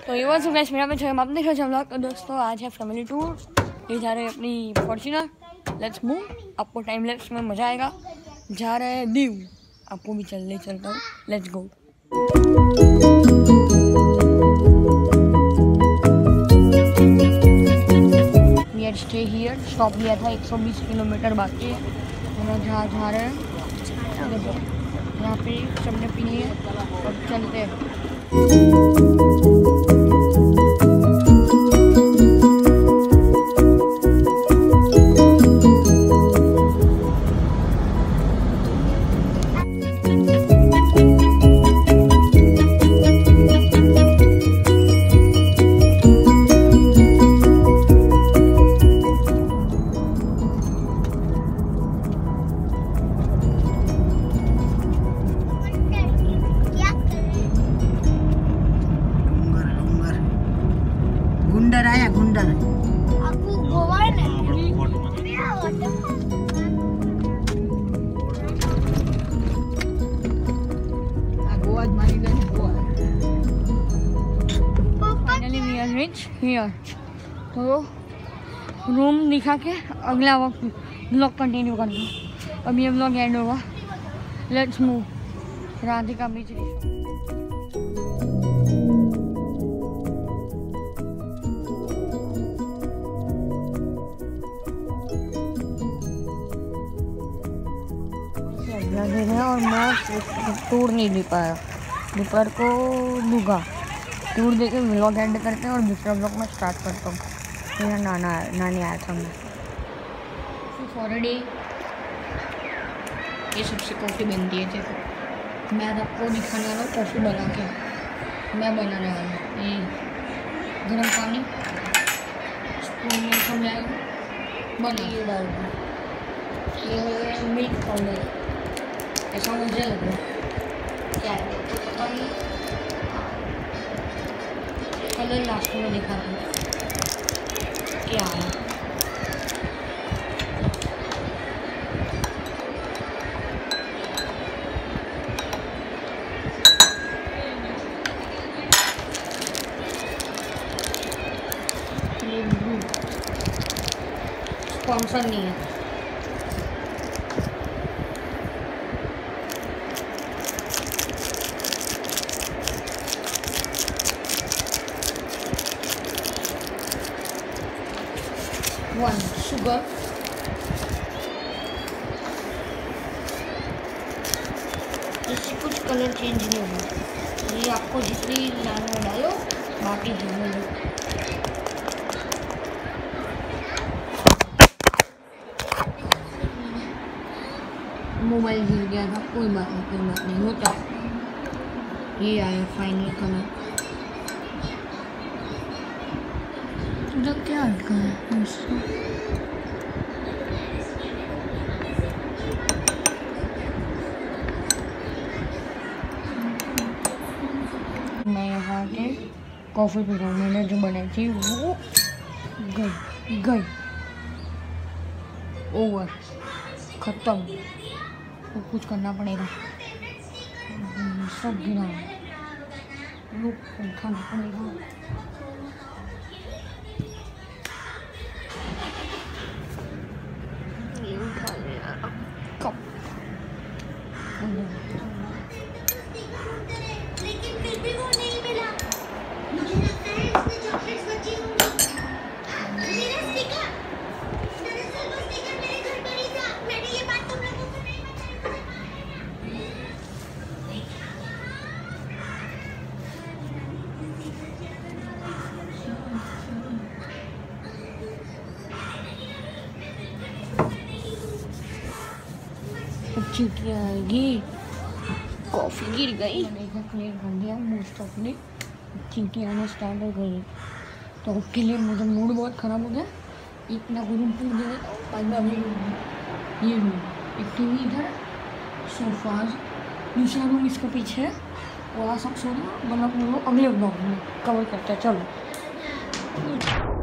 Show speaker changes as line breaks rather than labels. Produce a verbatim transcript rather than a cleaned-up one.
तो ये वो गाइस मेरा पे हम अपने घर चल तो दोस्तों आज है फैमिली टूर। ये जा रहे हैं अपनी फॉर्च्यूनर। Let's move. आपको टाइम लैप्स में मज़ा आएगा। जा रहे हैं दीव, आपको भी चलने चलता हूँ। Let's go. We are stay here. Stop लिया था एक सौ बीस किलोमीटर बाकी है। हम जहाँ जा रहे हैं यहाँ पे सबने पी लिए और चलते हैं।
गुंडर आया गुंडर
आपको गोवा है
गोवा मारी गई Goa.
Finally we are reach here. तो रूम दिखा के अगला वक्त ब्लॉग कंटिन्यू कर दो। अब ये ब्लॉग एंड होगा। Let's move. राधिका बीच दे रहे हैं और मैं टूर नहीं ले पाया। दोपहर को लूँगा टूर दे के व्लॉग एंड करते हैं और दूसरा व्लॉग मैं स्टार्ट करता हूँ। मेरा नाना नानी आया था मैं फॉर डे। ये सबसे कॉफ़ी बनती है। देखो मैं आपको दिखाने वाला हूँ कॉफ़ी बना के। मैं बनाने वाला हूँ। ये गर्म पानी स्पून में समझाएगा बनाइए डाल दो। ये मिल्क पाउडर ऐसा मुझे लग रहा है। क्या है पता नहीं। कलर लास्ट में देखा था क्या है। स्पॉन्सर नहीं है। वन शुगर इससे कुछ कलर चेंज नहीं होगा। ये आपको जितनी लाने में डालो बाकी जाने दो। मोबाइल गिर गया था। कोई बात नहीं कोई बात नहीं होता। ये आया फाइनल कलर। तो क्या हल्का है मैं यहाँ के कॉफ़ी पी रहा हूँ। मैंने जो बनाई थी वो गई गई ओवर ख़त्म। तो कुछ करना पड़ेगा। सब गिरा लोग खाना पड़ेगा। कप
लेकिन फिर भी वो नहीं मिला। मुझे लगता है इसमें चॉकलेट्स बची होंगी। मेरा स्टिकर दरअसल वो स्टिकर मेरे घर पर ही था। मैंने ये बात तुम लोगों को नहीं बताई।
चींटियाँ आएगी। कॉफ़ी गिर गई। मैंने क्लियर कर दिया मोस्ट ऑफली। चींटियाँ आना स्टार्ट हो गई। तो उसके लिए मुझे मूड बहुत ख़राब हो गया। इतना रूम पूछ दे ये रूम एक टी वी इधर सोफाज दूसरा रूम इसके पीछे है। वो आ सब सोना मतलब वो अगले ब्लॉग में कवर करते हैं। चलो